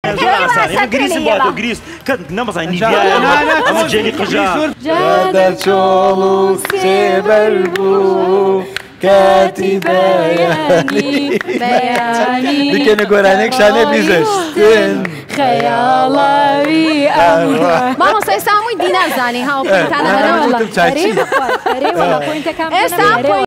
گریسی بۆ تۆ گریس کە نەمەزانی نیڤیا ئەمە جێلی قژا دەرچۆڵ و سێبەر بوو کاتی بەیانی بکەنە گۆرانێک شانێ بیزەشتن خەیاڵاوی ئەمڕۆ مامۆستا ئێستا هەمووی دینار زانی هاوپۆیتانە هەرەوەڵە ئێستا